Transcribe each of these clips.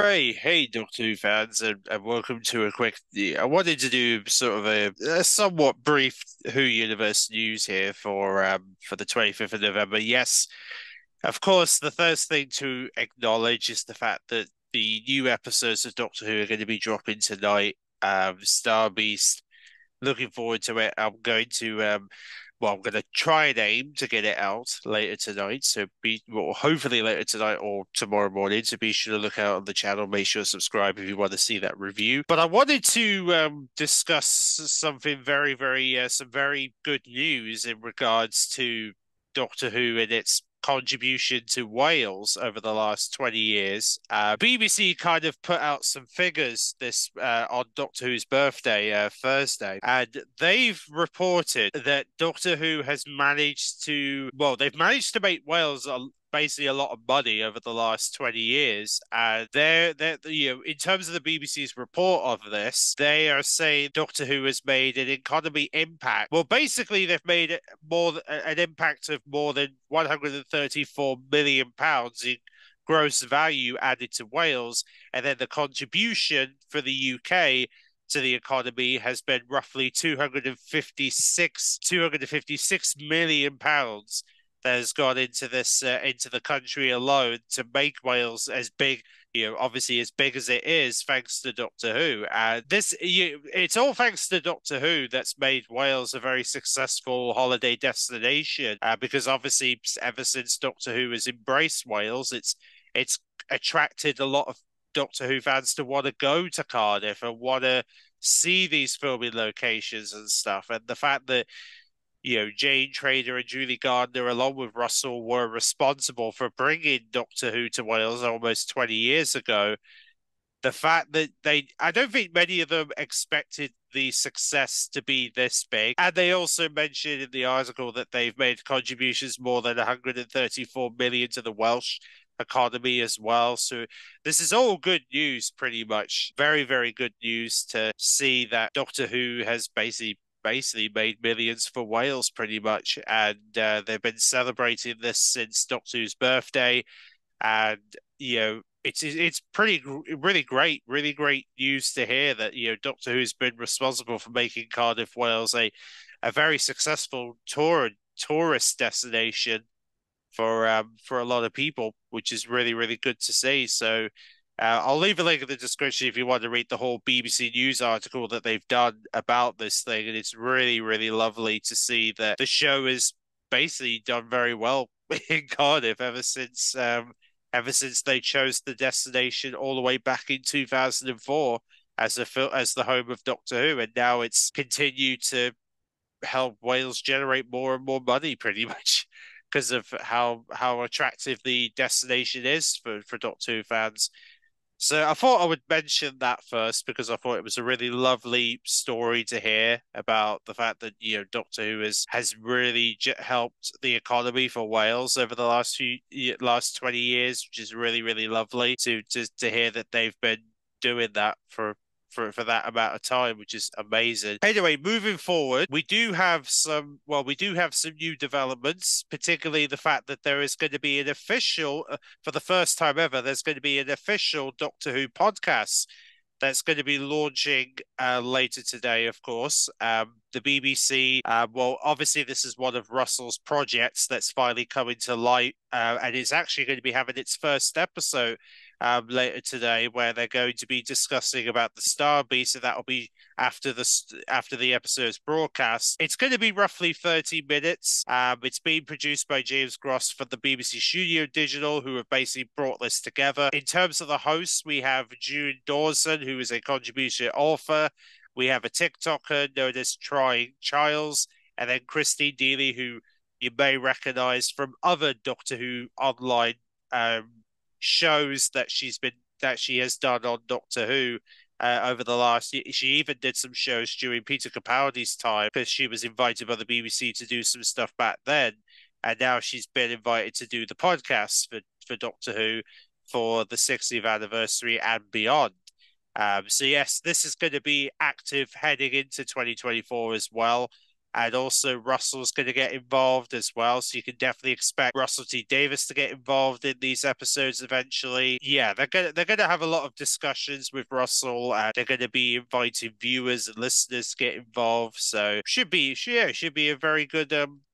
Hey, Doctor Who fans, and welcome to a quick. I wanted to do sort of a somewhat brief Who Universe news here for the 25th of November. Yes, of course, the first thing to acknowledge is the fact that the new episodes of Doctor Who are going to be dropping tonight. Star Beast, looking forward to it. I'm going to try and aim to get it out later tonight. Hopefully later tonight or tomorrow morning. So be sure to look out on the channel. Make sure to subscribe if you want to see that review. But I wanted to discuss something some very good news in regards to Doctor Who and its contribution to Wales over the last 20 years. BBC kind of put out some figures this on Doctor Who's birthday, Thursday, and they've reported that Doctor Who has they've managed to make Wales basically a lot of money over the last 20 years. And in terms of the BBC's report of this, they are saying Doctor Who has made an economy impact. Well, basically, they've made an impact of more than £134 million in gross value added to Wales. And then the contribution for the UK to the economy has been roughly £256 million that has gone into into the country alone to make Wales as big, obviously as big as it is, thanks to Doctor Who. And it's all thanks to Doctor Who that's made Wales a very successful holiday destination. Because obviously, ever since Doctor Who has embraced Wales, it's attracted a lot of Doctor Who fans to want to go to Cardiff and want to see these filming locations and stuff. And the fact that Jane Trader and Julie Gardner, along with Russell, were responsible for bringing Doctor Who to Wales almost 20 years ago. The fact that I don't think many of them expected the success to be this big. And they also mentioned in the article that they've made contributions more than 134 million to the Welsh economy as well. So this is all good news, pretty much. Very, very good news to see that Doctor Who has basically made millions for Wales pretty much, and they've been celebrating this since Doctor Who's birthday. And it's really great news to hear that Doctor Who's been responsible for making Cardiff, Wales a very successful tourist destination for a lot of people, which is really good to see. So I'll leave a link in the description if you want to read the whole BBC News article that they've done about this thing. And it's really lovely to see that the show has basically done very well in Cardiff ever since they chose the destination all the way back in 2004 as the home of Doctor Who. And now it's continued to help Wales generate more and more money pretty much because of how attractive the destination is for Doctor Who fans. So I thought I would mention that first because I thought it was a really lovely story to hear about the fact that Doctor Who has really helped the economy for Wales over the last 20 years, which is really lovely to hear that they've been doing that for that amount of time, which is amazing. Anyway, moving forward, we do have some new developments, particularly the fact that there is going to be an official, for the first time ever, there's going to be an official Doctor Who podcast that's going to be launching later today, of course. The BBC, obviously this is one of Russell's projects that's finally coming to light, and it's actually going to be having its first episode later today, where they're going to be discussing about the Star Beast, and that'll be after the episode's broadcast. It's going to be roughly 30 minutes. It's being produced by James Gross for the BBC Studio Digital, who have basically brought this together. In terms of the hosts, we have June Dawson, who is a contribution author. We have a TikToker known as Trying Childs, and then Christine Dealey, who you may recognize from other Doctor Who online shows that she has done on Doctor Who over the last year. She even did some shows during Peter Capaldi's time because she was invited by the BBC to do some stuff back then, and now she's been invited to do the podcast for Doctor Who for the 60th anniversary and beyond. So yes, this is going to be active heading into 2024 as well. and also Russell's going to get involved as well. So you can definitely expect Russell T Davies to get involved in these episodes eventually. Yeah, they're gonna have a lot of discussions with Russell, and they're going to be inviting viewers and listeners to get involved. So should be a very good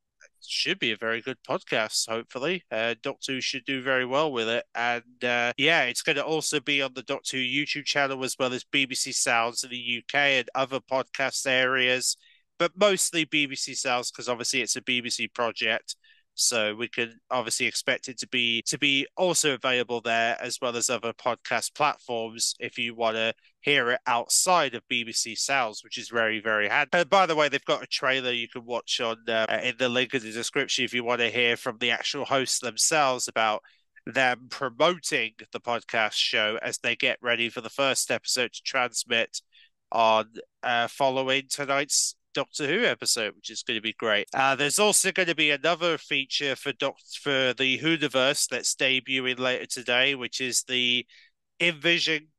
should be a very good podcast, hopefully. Doctor Who should do very well with it. And yeah, it's going to also be on the Doctor Who YouTube channel as well as BBC Sounds in the UK and other podcast areas, but mostly BBC Sounds because obviously it's a BBC project. So we can obviously expect it to be also available there as well as other podcast platforms if you want to hear it outside of BBC Sounds, which is very, very handy. And by the way, they've got a trailer you can watch on in the link in the description if you want to hear from the actual hosts themselves about them promoting the podcast show as they get ready for the first episode to transmit on following tonight's Doctor Who episode, which is going to be great. There's also going to be another feature for the Whoniverse that's debuting later today, which is the Invision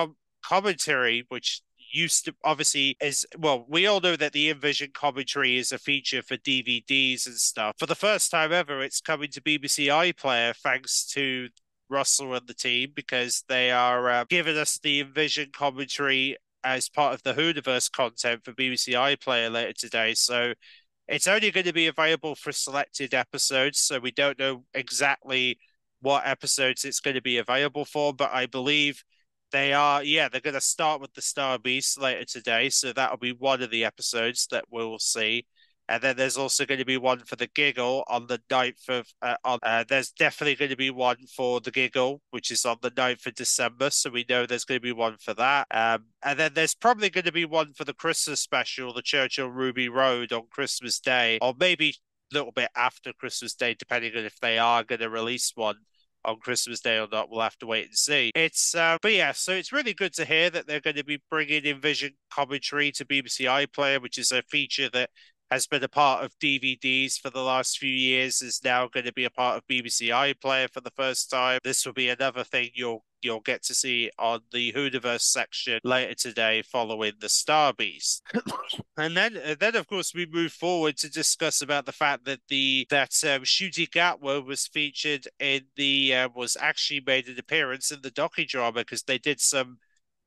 commentary, which used to obviously is well, we all know that the Invision commentary is a feature for DVDs and stuff. For the first time ever, it's coming to BBC iPlayer thanks to Russell and the team because they are giving us the Invision commentary as part of the Whoniverse content for BBC iPlayer later today. So it's only going to be available for selected episodes, so we don't know exactly what episodes it's going to be available for, but I believe they're going to start with the Star Beast later today, so that'll be one of the episodes that we'll see. And then there's also going to be one for the Giggle on the 9th of, there's definitely going to be one for the Giggle, which is on the 9th of December. So we know there's going to be one for that. And then there's probably going to be one for the Christmas special, the Churchill Ruby Road on Christmas Day, or maybe a little bit after Christmas Day, depending on if they are going to release one on Christmas Day or not. We'll have to wait and see. But yeah, so it's really good to hear that they're going to be bringing Invision commentary to BBC iPlayer, which is a feature that has been a part of DVDs for the last few years, is now going to be a part of BBC iPlayer for the first time. This will be another thing you'll get to see on the Whoniverse section later today following the Star Beast. And then of course we move forward to discuss about the fact that Ncuti Gatwa was featured in was actually made an appearance in the docudrama because they did some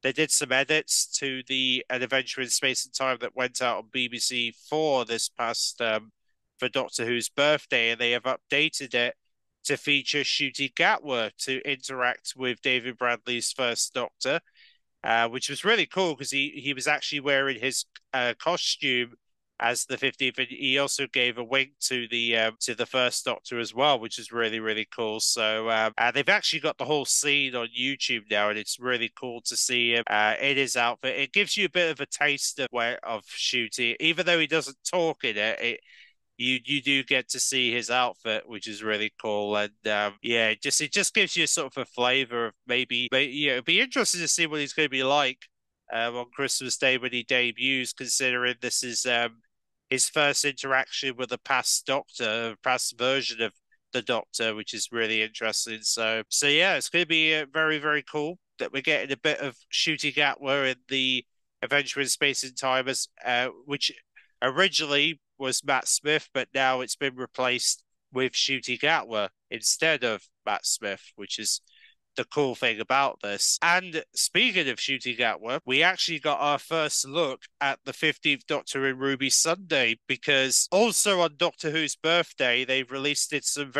edits to An Adventure in Space and Time that went out on BBC 4 this past for Doctor Who's birthday, and they have updated it to feature Ncuti Gatwa to interact with David Bradley's first Doctor, which was really cool because he was actually wearing his costume as the 15th, and he also gave a wink to the first Doctor as well, which is really, really cool. So they've actually got the whole scene on YouTube now, and it's really cool to see him in his outfit. It gives you a bit of a taste of Ncuti, even though he doesn't talk in it. You do get to see his outfit, which is really cool, and yeah, it just gives you sort of a flavor of maybe it'd be interesting to see what he's going to be like on Christmas Day when he debuts, considering this is his first interaction with a past Doctor, a past version of the Doctor, which is really interesting. So yeah, it's going to be very, very cool that we're getting a bit of Ncuti Gatwa in the Adventure in Space and Time, which originally was Matt Smith, but now it's been replaced with Ncuti Gatwa instead of Matt Smith, which is the cool thing about this. And speaking of Ncuti Gatwa, we actually got our first look at the 15th Doctor in Ruby Sunday, because also on Doctor Who's birthday, they've released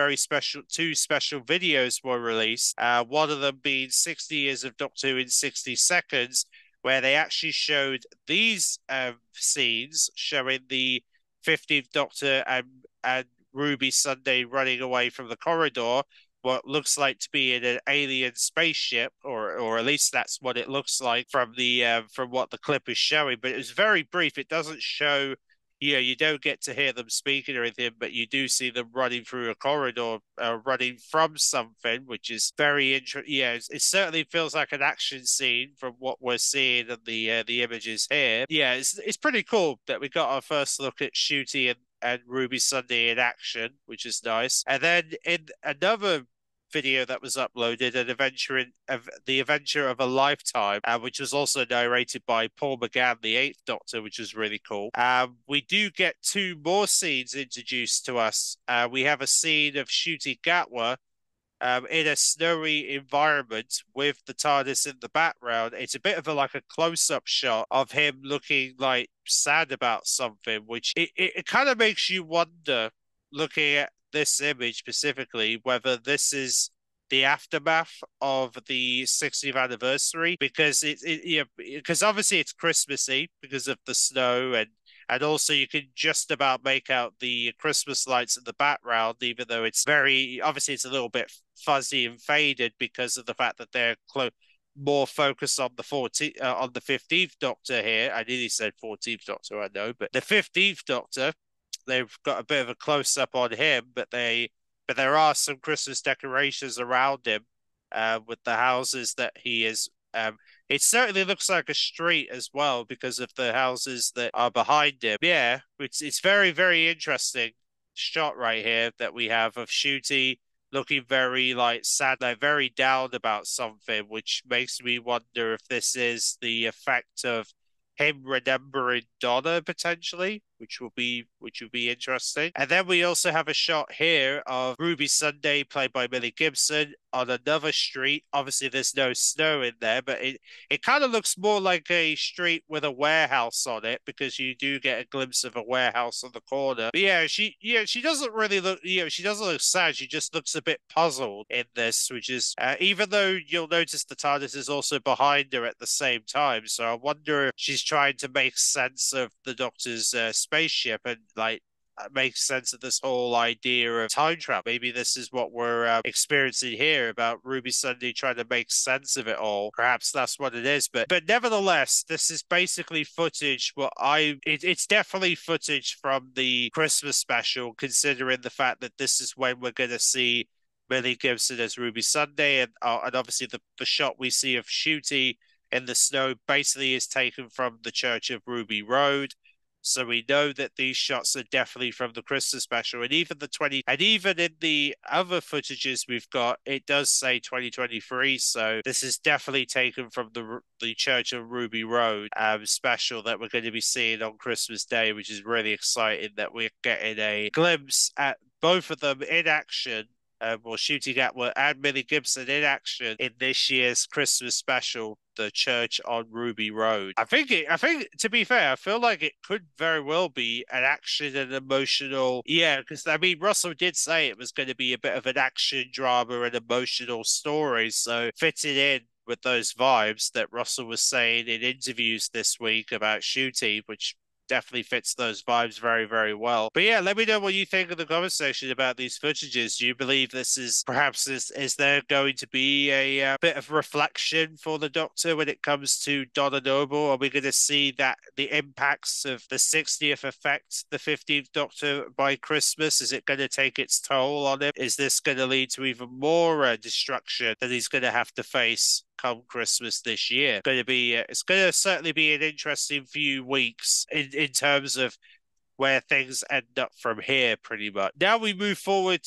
two special videos were released. One of them being 60 years of Doctor Who in 60 seconds, where they actually showed these scenes showing the 15th Doctor and Ruby Sunday running away from the corridor, what looks like to be in an alien spaceship, or at least that's what it looks like from what the clip is showing. But it was very brief. It doesn't show, you don't get to hear them speaking or anything, but you do see them running through a corridor, running from something, which is very interesting. Yeah, it certainly feels like an action scene from what we're seeing in the images here. Yeah, it's pretty cool that we got our first look at Ncuti and Ruby Sunday in action, which is nice. And then in another video that was uploaded, The Adventure of a Lifetime, which was also narrated by Paul McGann, the Eighth Doctor, which was really cool. We do get two more scenes introduced to us. We have a scene of Ncuti Gatwa in a snowy environment with the TARDIS in the background. It's a bit of like a close-up shot of him looking like sad about something, which it kind of makes you wonder, looking at this image specifically, whether this is the aftermath of the 60th anniversary, because because obviously it's Christmassy because of the snow, and also you can just about make out the Christmas lights in the background, even though it's obviously it's a little bit fuzzy and faded because of the fact that they're more focused on on the 15th Doctor here. I nearly said 14th Doctor, I know, but the 15th Doctor, they've got a bit of a close up on him, but there are some Christmas decorations around him, with the houses that he is. It certainly looks like a street as well because of the houses that are behind him. Yeah, it's very, very interesting shot right here that we have of Ncuti looking very like sad, like very down about something, which makes me wonder if this is the effect of him remembering Donna potentially, which will be interesting. And then we also have a shot here of Ruby Sunday, played by Millie Gibson, on another street. Obviously, there's no snow in there, but it kind of looks more like a street with a warehouse on it, because you do get a glimpse of a warehouse on the corner. But yeah, she doesn't really look, she doesn't look sad. She just looks a bit puzzled in this, which is even though you'll notice the TARDIS is also behind her at the same time. So I wonder if she's trying to make sense of the Doctor's spaceship and like make sense of this whole idea of time travel. Maybe this is what we're experiencing here about Ruby Sunday trying to make sense of it all. Perhaps that's what it is. But nevertheless, this is basically footage. It's definitely footage from the Christmas special, considering the fact that this is when we're going to see Millie Gibson as Ruby Sunday, and obviously the shot we see of Ncuti in the snow basically is taken from the Church of Ruby Road. So we know that these shots are definitely from the Christmas special, and even in the other footages we've got, it does say 2023. So this is definitely taken from the Church of Ruby Road special that we're going to be seeing on Christmas Day, which is really exciting that we're getting a glimpse at both of them in action. Ncuti Gatwa and Millie Gibson in action in this year's Christmas special, The Church on Ruby Road. I think, to be fair, I feel like it could very well be an action and emotional. Yeah, because I mean, Russell did say it was going to be a bit of an action drama and emotional story, so fitting in with those vibes that Russell was saying in interviews this week about Ncuti, which definitely fits those vibes very, very well. But yeah, let me know what you think in the comment section about these footages. Do you believe this is perhaps is there going to be a bit of reflection for the Doctor when it comes to Donna Noble? Are we going to see that the impacts of the 60th affect the 15th Doctor by Christmas? Is it going to take its toll on him? Is this going to lead to even more destruction that he's going to have to face come Christmas this year? It's going to certainly be an interesting few weeks in terms of where things end up from here, pretty much. Now we move forward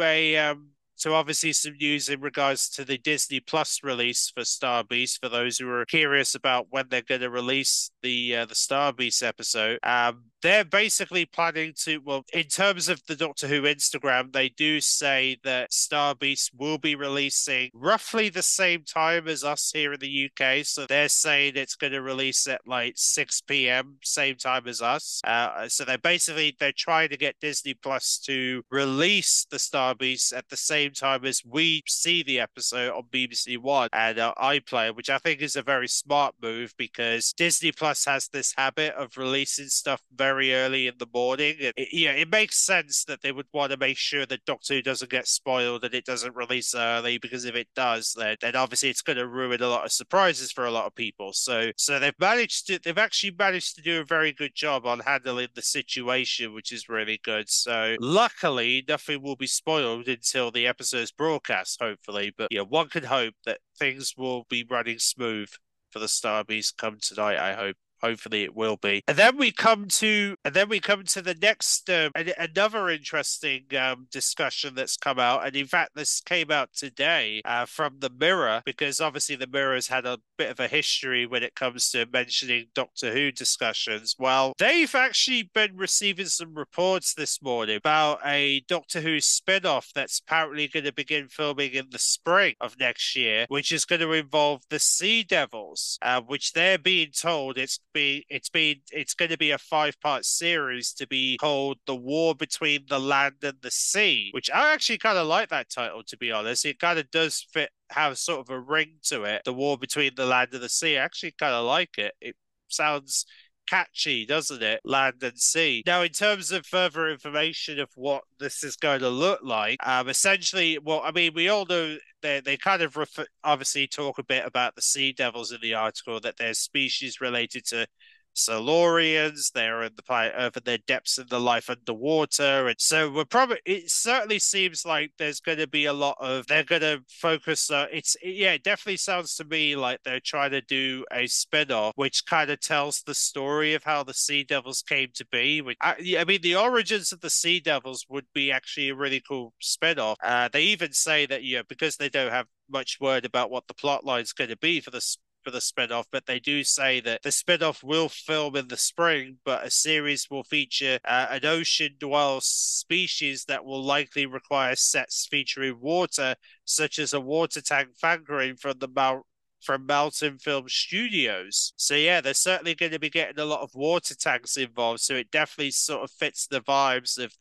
to obviously some news in regards to the Disney Plus release for Star Beast. For those who are curious about when they're going to release the Star Beast episode, they're basically planning to, well, in terms of the Doctor Who Instagram, they do say that Star Beast will be releasing roughly the same time as us here in the UK. So they're saying it's going to release at like 6 p.m., same time as us. So they're trying to get Disney Plus to release the Star Beast at the same time as we see the episode on BBC One and iPlayer, which I think is a very smart move, because Disney Plus has this habit of releasing stuff very early in the morning. It makes sense that they would want to make sure that Doctor Who doesn't get spoiled and it doesn't release early, because if it does, then obviously it's going to ruin a lot of surprises for a lot of people. So they've actually managed to do a very good job on handling the situation, which is really good. So luckily, nothing will be spoiled until the episode's broadcast, hopefully. But yeah, one can hope that things will be running smooth for the Star Beast come tonight, I hope. hopefully it will be. And then we come to the next another interesting discussion that's come out, and in fact this came out today from the Mirror, because obviously the Mirror's had a bit of a history when it comes to mentioning Doctor Who discussions. Well, they've actually been receiving some reports this morning about a Doctor Who spin-off that's apparently going to begin filming in the spring of next year, which is going to involve the Sea Devils, which they're being told it's going to be a 5-part series to be called The War Between the Land and the Sea, which I actually kind of like that title, to be honest. It kind of does fit, have sort of a ring to it. The War Between the Land and the Sea. I actually kind of like it. It sounds catchy, doesn't it? Land and sea. Now, in terms of further information of what this is going to look like, essentially, well, I mean, we all know they kind of obviously talk a bit about the Sea Devils in the article, that they're species related to Silurians. They're in the planet Earth and their depths in the life underwater. And so it certainly seems like there's going to be a lot of, they're going to focus, it definitely sounds to me like they're trying to do a spin-off, which kind of tells the story of how the Sea Devils came to be. I mean, the origins of the Sea Devils would be actually a really cool spin-off. They even say that, because they don't have much word about what the plot line's going to be for the spin-off, but they do say that the spin-off will film in the spring, but a series will feature an ocean-dwell species that will likely require sets featuring water, such as a water tank fangirl from Mountain Film Studios. So yeah, they're certainly going to be getting a lot of water tanks involved. So it definitely sort of fits the vibes of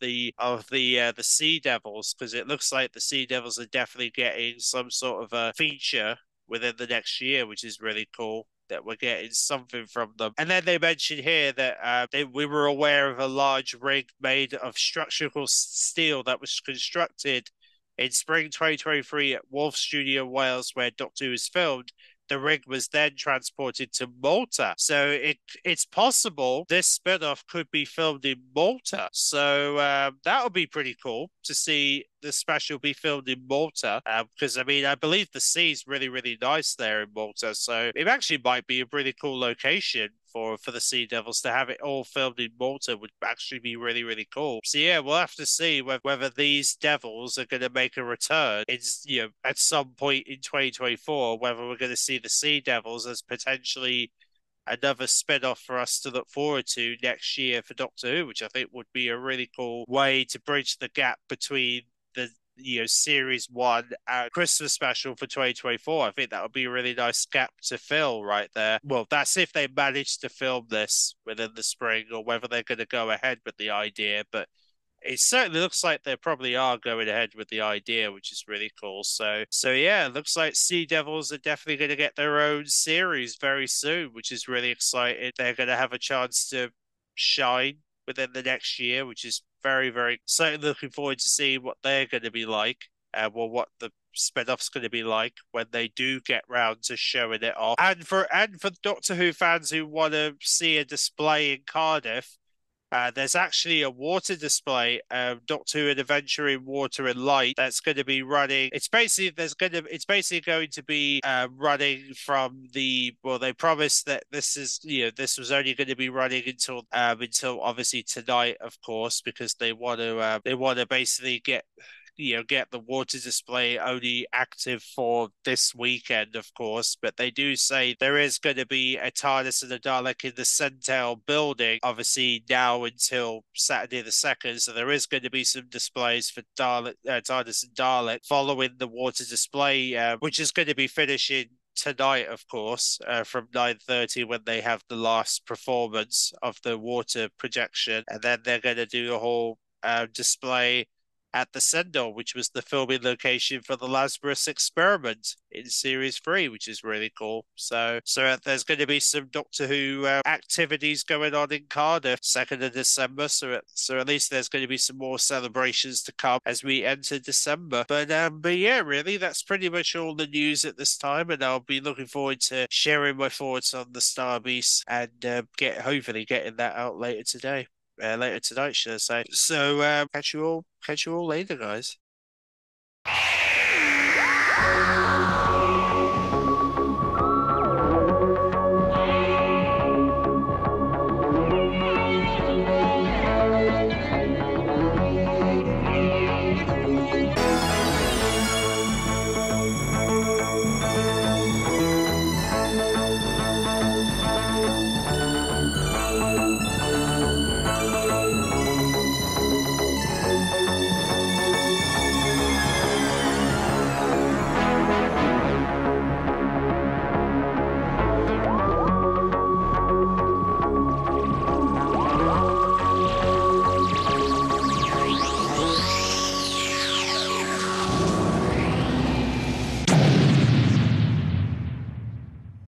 the Sea Devils, because it looks like the Sea Devils are definitely getting some sort of a feature within the next year, which is really cool that we're getting something from them. And then they mentioned here that we were aware of a large rig made of structural steel that was constructed in spring 2023 at Wolf Studio Wales, where Doctor Who is filmed. The rig was then transported to Malta. So it's possible this spin-off could be filmed in Malta. So that would be pretty cool to see the special be filmed in Malta. Because, I mean, I believe the sea's really, really nice there in Malta. So it actually might be a really cool location for the Sea Devils. To have it all filmed in Malta would actually be really, really cool. So yeah, we'll have to see whether these Devils are going to make a return at some point in 2024, whether we're going to see the Sea Devils as potentially another spin-off for us to look forward to next year for Doctor Who, which I think would be a really cool way to bridge the gap between the series 1 Christmas special for 2024. I think that would be a really nice gap to fill right there. Well, that's if they manage to film this within the spring, or whether they're going to go ahead with the idea, but it certainly looks like they probably are going ahead with the idea, which is really cool. So yeah, it looks like Sea Devils are definitely going to get their own series very soon, which is really exciting. They're going to have a chance to shine within the next year, which is very, very certainly looking forward to see what they're going to be like, what the spin-off's going to be like when they do get round to showing it off. And for Doctor Who fans who want to see a display in Cardiff, there's actually a water display, Doctor Who An Adventure in Water and Light, that's going to be running. It's basically going to be running from the. Well, they promised that this was only going to be running until obviously tonight, of course, because they want to basically get the water display only active for this weekend, of course. But they do say there is going to be a TARDIS and a Dalek in the Centel building, obviously now until Saturday the 2nd. So there is going to be some displays for TARDIS and Dalek following the water display, which is going to be finishing tonight, of course, from 9:30 when they have the last performance of the water projection. And then they're going to do a whole display at the Sendor, which was the filming location for the Lazarus experiment in series 3, which is really cool. So there's going to be some Doctor Who activities going on in Cardiff 2nd of December. So at least there's going to be some more celebrations to come as we enter December. But yeah, really, that's pretty much all the news at this time, and I'll be looking forward to sharing my thoughts on the Star Beast and hopefully getting that out later tonight, should I say. So catch you all later, guys.